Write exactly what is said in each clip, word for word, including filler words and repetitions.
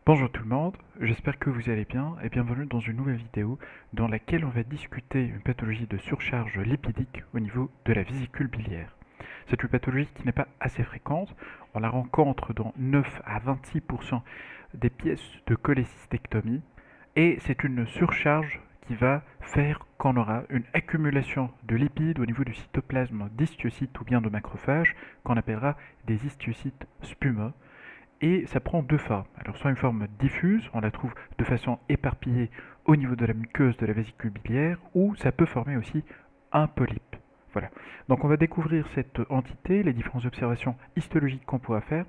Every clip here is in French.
Bonjour tout le monde, j'espère que vous allez bien et bienvenue dans une nouvelle vidéo dans laquelle on va discuter une pathologie de surcharge lipidique au niveau de la vésicule biliaire. C'est une pathologie qui n'est pas assez fréquente, on la rencontre dans neuf à vingt-six pour cent des pièces de cholécystectomie et c'est une surcharge qui va faire qu'on aura une accumulation de lipides au niveau du cytoplasme d'histiocytes ou bien de macrophages qu'on appellera des histiocytes spumeux. Et ça prend deux formes. Alors soit une forme diffuse, on la trouve de façon éparpillée au niveau de la muqueuse de la vésicule biliaire, ou ça peut former aussi un polype. Voilà. Donc on va découvrir cette entité, les différentes observations histologiques qu'on pourra faire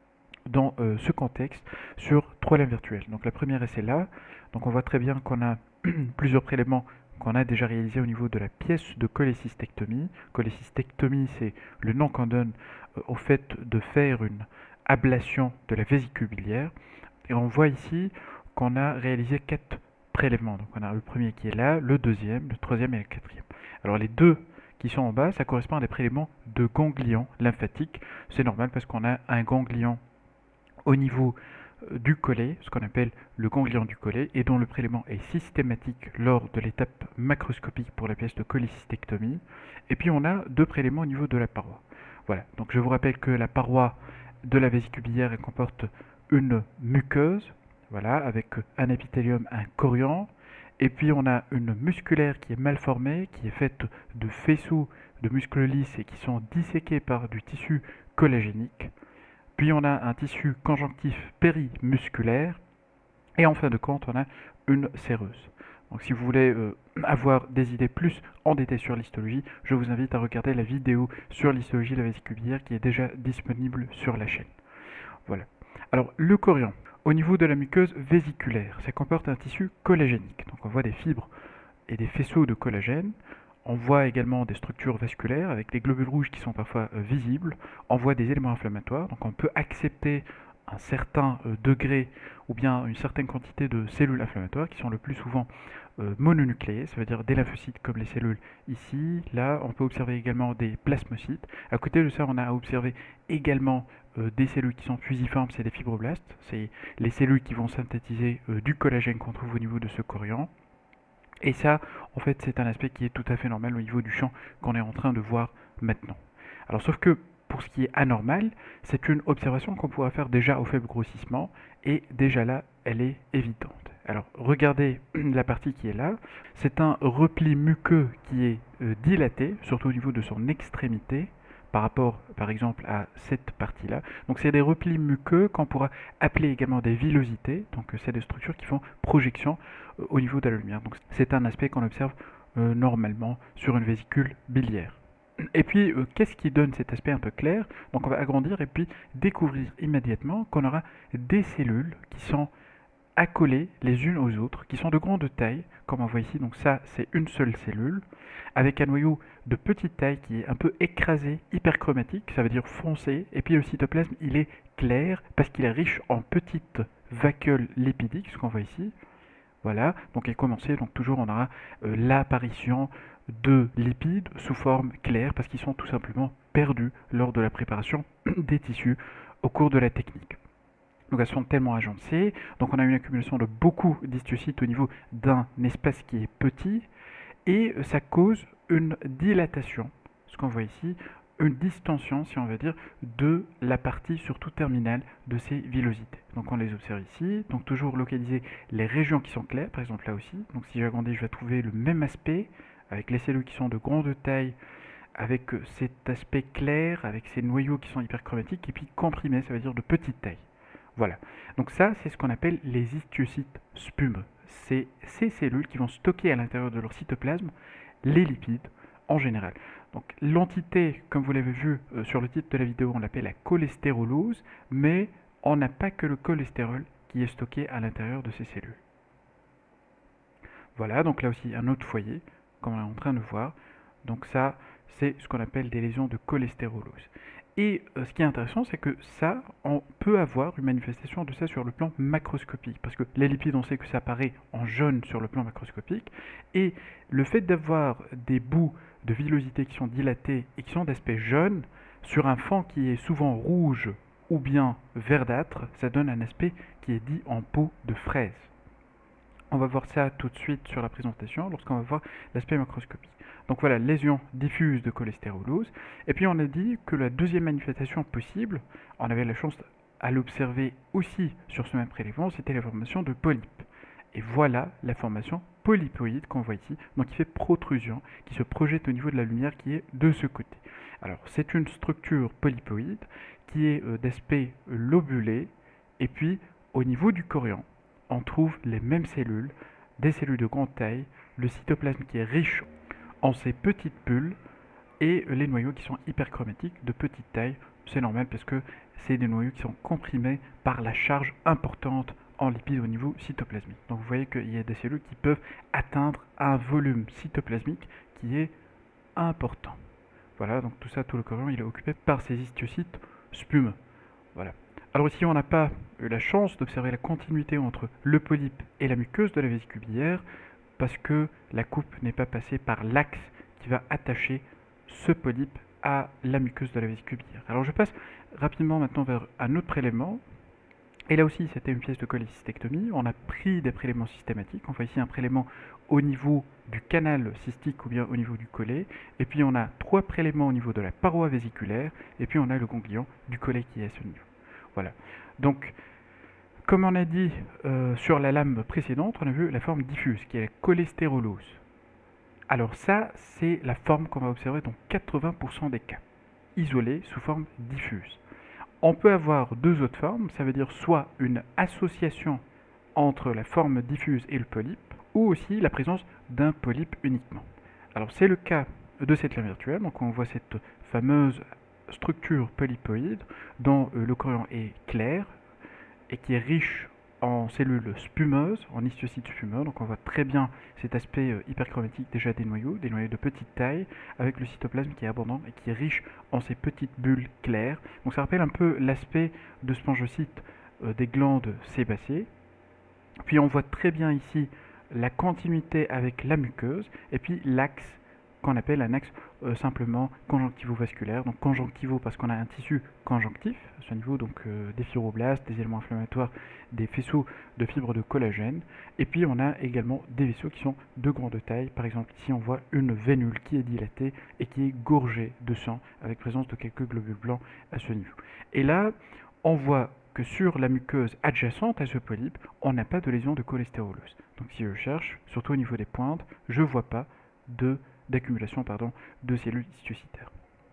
dans euh, ce contexte sur trois lames virtuelles. Donc la première est celle-là. Donc on voit très bien qu'on a plusieurs prélèvements qu'on a déjà réalisés au niveau de la pièce de cholécystectomie. Cholécystectomie, c'est le nom qu'on donne euh, au fait de faire une ablation de la vésicule biliaire. Et on voit ici qu'on a réalisé quatre prélèvements. Donc on a le premier qui est là, le deuxième, le troisième et le quatrième. Alors les deux qui sont en bas, ça correspond à des prélèvements de ganglions lymphatiques. C'est normal parce qu'on a un ganglion au niveau du collet, ce qu'on appelle le ganglion du collet, et dont le prélèvement est systématique lors de l'étape macroscopique pour la pièce de cholécystectomie. Et puis on a deux prélèvements au niveau de la paroi. Voilà, donc je vous rappelle que la paroi de la vésicule biliaire elle comporte une muqueuse, voilà, avec un épithélium, un chorion, et puis on a une musculaire qui est mal formée, qui est faite de faisceaux de muscles lisses et qui sont disséqués par du tissu collagénique. Puis on a un tissu conjonctif périmusculaire. Et en fin de compte, on a une séreuse. Donc si vous voulez euh, avoir des idées plus en détail sur l'histologie, je vous invite à regarder la vidéo sur l'histologie de la vésicule biliaire qui est déjà disponible sur la chaîne. Voilà. Alors le chorion, au niveau de la muqueuse vésiculaire, ça comporte un tissu collagénique. Donc on voit des fibres et des faisceaux de collagène. On voit également des structures vasculaires avec les globules rouges qui sont parfois euh, visibles. On voit des éléments inflammatoires. Donc on peut accepter un certain euh, degré ou bien une certaine quantité de cellules inflammatoires qui sont le plus souvent euh, mononucléées, ça veut dire des lymphocytes comme les cellules ici. Là, on peut observer également des plasmocytes. À côté de ça, on a observé également euh, des cellules qui sont fusiformes, c'est des fibroblastes. C'est les cellules qui vont synthétiser euh, du collagène qu'on trouve au niveau de ce chorion. Et ça, en fait, c'est un aspect qui est tout à fait normal au niveau du champ qu'on est en train de voir maintenant. Alors, sauf que pour ce qui est anormal, c'est une observation qu'on pourra faire déjà au faible grossissement, et déjà là, elle est évidente. Alors, regardez la partie qui est là. C'est un repli muqueux qui est euh, dilaté, surtout au niveau de son extrémité, par rapport, par exemple, à cette partie-là. Donc, c'est des replis muqueux qu'on pourra appeler également des villosités. Donc, c'est des structures qui font projection euh, au niveau de la lumière. Donc, c'est un aspect qu'on observe euh, normalement sur une vésicule biliaire. Et puis, euh, qu'est-ce qui donne cet aspect un peu clair? Donc, on va agrandir et puis découvrir immédiatement qu'on aura des cellules qui sont accolées les unes aux autres, qui sont de grande taille, comme on voit ici. Donc ça, c'est une seule cellule, avec un noyau de petite taille qui est un peu écrasé, hyperchromatique, ça veut dire foncé. Et puis le cytoplasme, il est clair parce qu'il est riche en petites vacuoles lipidiques, ce qu'on voit ici. Voilà, donc et commencer, donc toujours on aura euh, l'apparition de lipides sous forme claire parce qu'ils sont tout simplement perdus lors de la préparation des tissus au cours de la technique. Donc elles sont tellement agencées, donc on a une accumulation de beaucoup d'histiocytes au niveau d'un espace qui est petit, et ça cause une dilatation, ce qu'on voit ici, une distension, si on veut dire, de la partie surtout terminale de ces villosités. Donc on les observe ici, donc toujours localiser les régions qui sont claires, par exemple là aussi. Donc si j'agrandis, je vais trouver le même aspect, avec les cellules qui sont de grande taille, avec cet aspect clair, avec ces noyaux qui sont hyperchromatiques, et puis comprimés, ça veut dire de petite taille. Voilà. Donc ça, c'est ce qu'on appelle les histiocytes spumeux. C'est ces cellules qui vont stocker à l'intérieur de leur cytoplasme les lipides en général. Donc l'entité, comme vous l'avez vu euh, sur le titre de la vidéo, on l'appelle la cholestérolose, mais on n'a pas que le cholestérol qui est stocké à l'intérieur de ces cellules. Voilà, donc là aussi un autre foyer, comme on est en train de voir. Donc ça, c'est ce qu'on appelle des lésions de cholestérolose. Et euh, ce qui est intéressant, c'est que ça, on peut avoir une manifestation de ça sur le plan macroscopique. Parce que les lipides, on sait que ça apparaît en jaune sur le plan macroscopique. Et le fait d'avoir des bouts de villosité qui sont dilatés et qui sont d'aspect jaune, sur un fond qui est souvent rouge ou bien verdâtre, ça donne un aspect qui est dit en peau de fraise. On va voir ça tout de suite sur la présentation lorsqu'on va voir l'aspect macroscopique. Donc voilà, lésion diffuse de cholestérolose. Et puis on a dit que la deuxième manifestation possible, on avait la chance à l'observer aussi sur ce même prélèvement, c'était la formation de polypes. Et voilà la formation polypoïde qu'on voit ici, donc qui fait protrusion, qui se projette au niveau de la lumière qui est de ce côté. Alors c'est une structure polypoïde qui est euh, d'aspect lobulé, et puis au niveau du chorion, on trouve les mêmes cellules, des cellules de grande taille, le cytoplasme qui est riche en ces petites bulles et les noyaux qui sont hyperchromatiques de petite taille. C'est normal parce que c'est des noyaux qui sont comprimés par la charge importante en lipides au niveau cytoplasmique. Donc vous voyez qu'il y a des cellules qui peuvent atteindre un volume cytoplasmique qui est important. Voilà, donc tout ça, tout le chorion, il est occupé par ces histiocytes spumeux. Voilà. Alors ici, on n'a pas eu la chance d'observer la continuité entre le polype et la muqueuse de la vésicule biliaire parce que la coupe n'est pas passée par l'axe qui va attacher ce polype à la muqueuse de la vésicule biliaire. Alors je passe rapidement maintenant vers un autre prélèvement. Et là aussi, c'était une pièce de cholécystectomie. On a pris des prélèvements systématiques. On voit ici un prélèvement au niveau du canal cystique ou bien au niveau du collet. Et puis on a trois prélèvements au niveau de la paroi vésiculaire. Et puis on a le ganglion du collet qui est à ce niveau. Voilà. Donc, comme on a dit euh, sur la lame précédente, on a vu la forme diffuse, qui est la cholestérolose. Alors ça, c'est la forme qu'on va observer dans quatre-vingts pour cent des cas, isolée sous forme diffuse. On peut avoir deux autres formes, ça veut dire soit une association entre la forme diffuse et le polype, ou aussi la présence d'un polype uniquement. Alors c'est le cas de cette lame virtuelle, donc on voit cette fameuse structure polypoïde dont euh, le chorion est clair et qui est riche en cellules spumeuses, en histiocytes spumeux. Donc on voit très bien cet aspect euh, hyperchromatique déjà des noyaux, des noyaux de petite taille, avec le cytoplasme qui est abondant et qui est riche en ces petites bulles claires. Donc ça rappelle un peu l'aspect de spongocytes euh, des glandes sébacées. Puis on voit très bien ici la continuité avec la muqueuse et puis l'axe qu'on appelle un axe euh, simplement conjonctivo-vasculaire. Donc conjonctivo parce qu'on a un tissu conjonctif à ce niveau, donc euh, des fibroblastes, des éléments inflammatoires, des faisceaux de fibres de collagène. Et puis on a également des vaisseaux qui sont de grande taille. Par exemple ici on voit une vénule qui est dilatée et qui est gorgée de sang avec présence de quelques globules blancs à ce niveau. Et là on voit que sur la muqueuse adjacente à ce polype, on n'a pas de lésion de cholestérolose. Donc si je cherche, surtout au niveau des pointes, je ne vois pas de d'accumulation pardon, de cellules histiocytaires.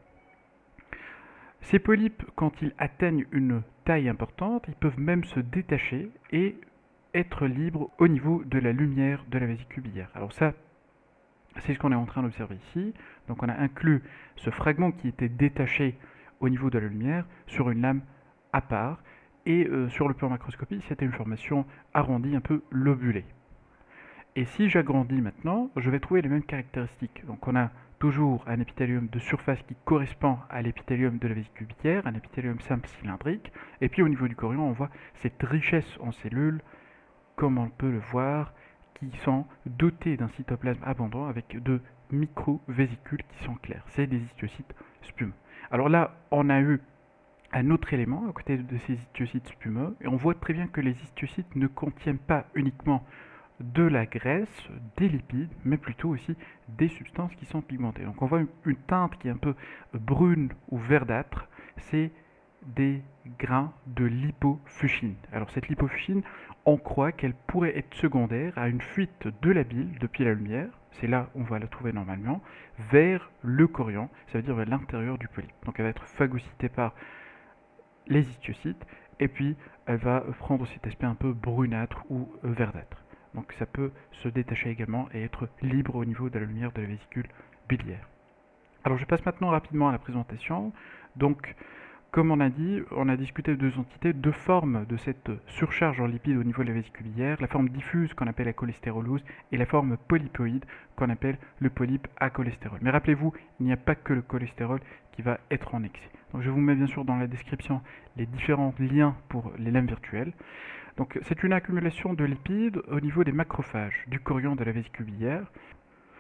Ces polypes, quand ils atteignent une taille importante, ils peuvent même se détacher et être libres au niveau de la lumière de la vésicule biliaire. Alors ça, c'est ce qu'on est en train d'observer ici. Donc on a inclus ce fragment qui était détaché au niveau de la lumière sur une lame à part. Et euh, sur le plan macroscopie, c'était une formation arrondie, un peu lobulée. Et si j'agrandis maintenant, je vais trouver les mêmes caractéristiques. Donc on a toujours un épithélium de surface qui correspond à l'épithélium de la vésicule biliaire, un épithélium simple cylindrique. Et puis au niveau du chorion, on voit cette richesse en cellules, comme on peut le voir, qui sont dotées d'un cytoplasme abondant avec de micro-vésicules qui sont claires. C'est des histiocytes spumeux. Alors là, on a eu un autre élément à côté de ces histiocytes spumeux, et on voit très bien que les histiocytes ne contiennent pas uniquement de la graisse, des lipides, mais plutôt aussi des substances qui sont pigmentées. Donc on voit une teinte qui est un peu brune ou verdâtre, c'est des grains de lipofuchine. Alors cette lipofuchine, on croit qu'elle pourrait être secondaire à une fuite de la bile depuis la lumière, c'est là où on va la trouver normalement, vers le chorion, ça veut dire vers l'intérieur du polype. Donc elle va être phagocytée par les histiocytes, et puis elle va prendre cet aspect un peu brunâtre ou verdâtre. Donc ça peut se détacher également et être libre au niveau de la lumière de la vésicule biliaire. Alors je passe maintenant rapidement à la présentation. Donc comme on a dit, on a discuté de deux entités, deux formes de cette surcharge en lipides au niveau de la vésicule biliaire, la forme diffuse qu'on appelle la cholestérolose et la forme polypoïde qu'on appelle le polype à cholestérol. Mais rappelez-vous, il n'y a pas que le cholestérol qui va être en excès. Donc je vous mets bien sûr dans la description les différents liens pour les lames virtuelles. Donc c'est une accumulation de lipides au niveau des macrophages du chorion de la vésicule biliaire.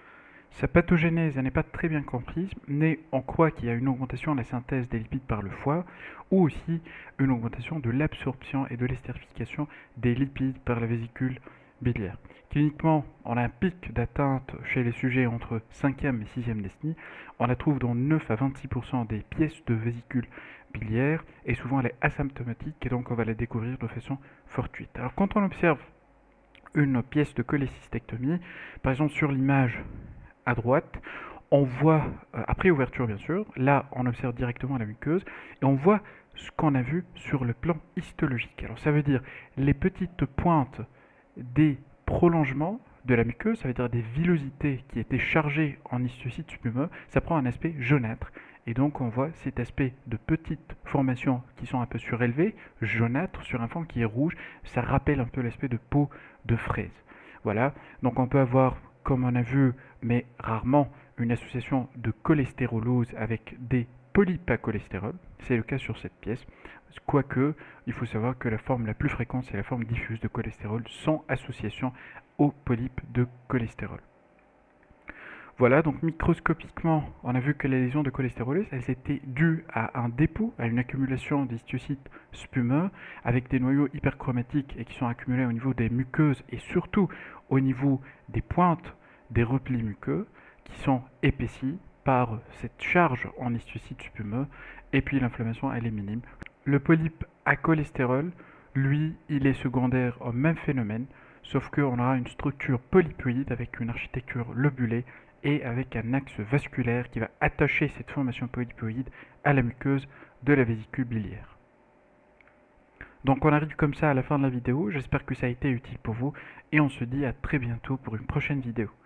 Sa pathogénèse n'est pas très bien comprise, mais on croit qu'il y a une augmentation de la synthèse des lipides par le foie, ou aussi une augmentation de l'absorption et de l'estérification des lipides par la vésicule biliaire. Cliniquement, on a un pic d'atteinte chez les sujets entre cinquième et sixième décennie. On la trouve dans neuf à vingt-six pour cent des pièces de vésicule biliaire, et souvent elle est asymptomatique, et donc on va la découvrir de façon fortuite. Alors quand on observe une pièce de cholécystectomie, par exemple sur l'image à droite, on voit, euh, après ouverture bien sûr, là on observe directement la muqueuse, et on voit ce qu'on a vu sur le plan histologique. Alors ça veut dire les petites pointes des prolongements de la muqueuse, ça veut dire des villosités qui étaient chargées en histiocytes spumeux, ça prend un aspect jaunâtre. Et donc on voit cet aspect de petites formations qui sont un peu surélevées, jaunâtres, sur un fond qui est rouge, ça rappelle un peu l'aspect de peau de fraise. Voilà, donc on peut avoir, comme on a vu, mais rarement, une association de cholestérolose avec des polypes à cholestérol. C'est le cas sur cette pièce. Quoique, il faut savoir que la forme la plus fréquente, c'est la forme diffuse de cholestérol sans association aux polypes de cholestérol. Voilà, donc microscopiquement, on a vu que les lésions de cholestérolose, elles étaient dues à un dépôt, à une accumulation d'histiocytes spumeux avec des noyaux hyperchromatiques et qui sont accumulés au niveau des muqueuses et surtout au niveau des pointes des replis muqueux qui sont épaissis par cette charge en histiocytes spumeux, et puis l'inflammation, elle est minime. Le polype à cholestérol, lui, il est secondaire au même phénomène, sauf qu'on aura une structure polyploïde avec une architecture lobulée et avec un axe vasculaire qui va attacher cette formation polyploïde à la muqueuse de la vésicule biliaire. Donc on arrive comme ça à la fin de la vidéo, j'espère que ça a été utile pour vous, et on se dit à très bientôt pour une prochaine vidéo.